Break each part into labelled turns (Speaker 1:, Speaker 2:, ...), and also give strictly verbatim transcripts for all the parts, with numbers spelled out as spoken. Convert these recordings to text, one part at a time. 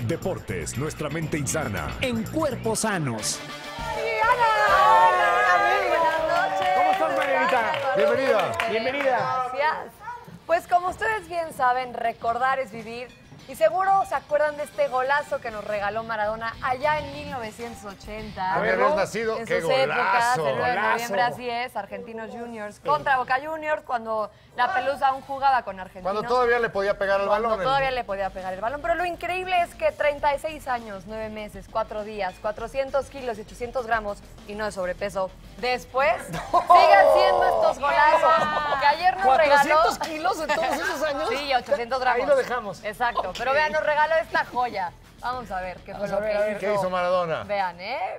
Speaker 1: Deportes, nuestra mente insana.
Speaker 2: En cuerpos sanos.
Speaker 3: ¿Cómo estás, Marianita?
Speaker 4: Bienvenida.
Speaker 3: Bienvenida.
Speaker 5: Gracias. Pues como ustedes bien saben, recordar es vivir. Y seguro se acuerdan de este golazo que nos regaló Maradona allá en mil novecientos ochenta.
Speaker 4: A ver, ¿no has nacido?
Speaker 5: En
Speaker 4: ¡Qué
Speaker 5: sus épocas,
Speaker 4: golazo!
Speaker 5: el nueve de
Speaker 3: Golazo.
Speaker 5: noviembre, así es, Argentinos Juniors contra Boca Juniors, cuando la Pelusa aún jugaba con Argentinos.
Speaker 4: Cuando todavía le podía pegar al
Speaker 5: Cuando
Speaker 4: balón.
Speaker 5: todavía le podía pegar el balón. Pero lo increíble es que treinta y seis años, nueve meses, cuatro días, cuatrocientos kilos y ochocientos gramos y no de sobrepeso. Después, siguen siendo estos golazos que ayer nos regaló.
Speaker 3: ¿cuatrocientos kilos en todos esos años?
Speaker 5: Sí, ochocientos gramos.
Speaker 3: Ahí lo dejamos.
Speaker 5: Exacto. Pero vean, nos regaló esta joya. Vamos a ver qué
Speaker 3: Vamos
Speaker 5: fue
Speaker 3: a
Speaker 5: lo
Speaker 3: ver,
Speaker 5: que
Speaker 3: a ver,
Speaker 5: hizo.
Speaker 4: ¿Qué hizo Maradona?
Speaker 5: Vean, ¿eh?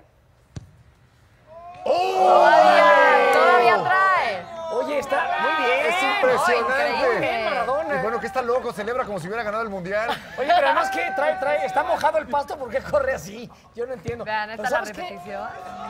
Speaker 4: ¡Oh!
Speaker 5: Todavía, todavía trae.
Speaker 3: Oye, está muy bien.
Speaker 4: Es impresionante.
Speaker 5: increíble.
Speaker 3: Bien, Maradona.
Speaker 4: Y bueno, que está loco, celebra como si hubiera ganado el Mundial.
Speaker 3: Oye, pero además, ¿qué? Trae, trae. Está mojado el pasto, ¿por qué corre así? Yo no entiendo.
Speaker 5: Vean, esta
Speaker 3: Pero
Speaker 5: es la
Speaker 3: ¿sabes qué?
Speaker 5: repetición.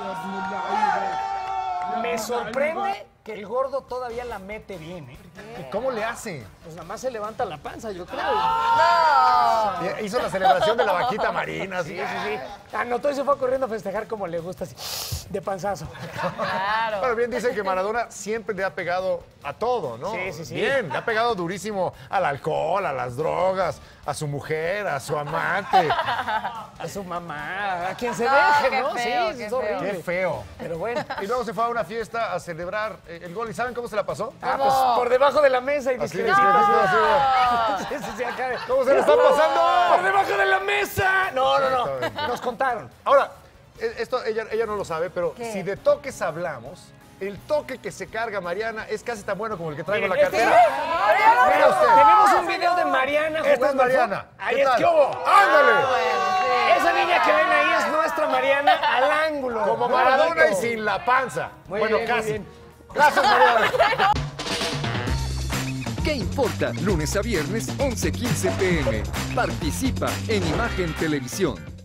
Speaker 3: Me sorprende que el gordo todavía la mete bien, ¿eh?
Speaker 4: ¿Y cómo le hace?
Speaker 3: Pues nada más se levanta la panza, yo creo.
Speaker 5: No.
Speaker 4: Hizo la celebración de la vaquita marina.
Speaker 3: Sí, sí, sí. Anotó y se fue corriendo a festejar como le gusta, así, de panzazo.
Speaker 5: Claro.
Speaker 4: Bueno, bien dicen que Maradona siempre le ha pegado a todo, ¿no?
Speaker 3: Sí, sí, sí.
Speaker 4: Bien, le ha pegado durísimo al alcohol, a las drogas, a su mujer, a su amante.
Speaker 3: A su mamá, a quien se
Speaker 5: No,
Speaker 3: deje,
Speaker 5: qué
Speaker 3: ¿no?
Speaker 5: feo,
Speaker 3: sí,
Speaker 5: qué
Speaker 3: es
Speaker 5: feo.
Speaker 3: horrible.
Speaker 4: Qué feo.
Speaker 3: Pero bueno.
Speaker 4: Y luego se fue a una fiesta a celebrar eh, el gol. ¿Y saben cómo se la pasó?
Speaker 3: Ah, pues por debajo de la mesa y
Speaker 4: Así,
Speaker 3: discretito.
Speaker 4: discretito, así.
Speaker 3: Sí, sí, sí, acá.
Speaker 4: ¿Cómo se le está pasando?
Speaker 3: ¡Por debajo de la mesa! No, no, no. Nos contaron.
Speaker 4: Ahora, eh, esto ella, ella no lo sabe, pero
Speaker 5: ¿Qué?
Speaker 4: si de toques hablamos, el toque que se carga Mariana es casi tan bueno como el que traigo en la
Speaker 3: Este-
Speaker 4: cartera. Mira usted.
Speaker 3: Tenemos un video de Mariana jugando.
Speaker 4: Esta es Mariana.
Speaker 3: al fútbol. Ahí
Speaker 4: ¿Qué
Speaker 3: es
Speaker 4: tal?
Speaker 3: que hubo.
Speaker 4: ¡Ándale!
Speaker 3: Esa niña que ven ahí es nuestra Mariana al ángulo.
Speaker 4: Como
Speaker 3: No,
Speaker 4: Maradona
Speaker 3: no.
Speaker 4: y sin la panza.
Speaker 3: Muy
Speaker 4: bueno,
Speaker 3: bien, muy
Speaker 4: casi.
Speaker 3: bien.
Speaker 4: Gracias, Mariana.
Speaker 6: ¿Qué importa? Lunes a viernes, once quince p m Participa en Imagen Televisión.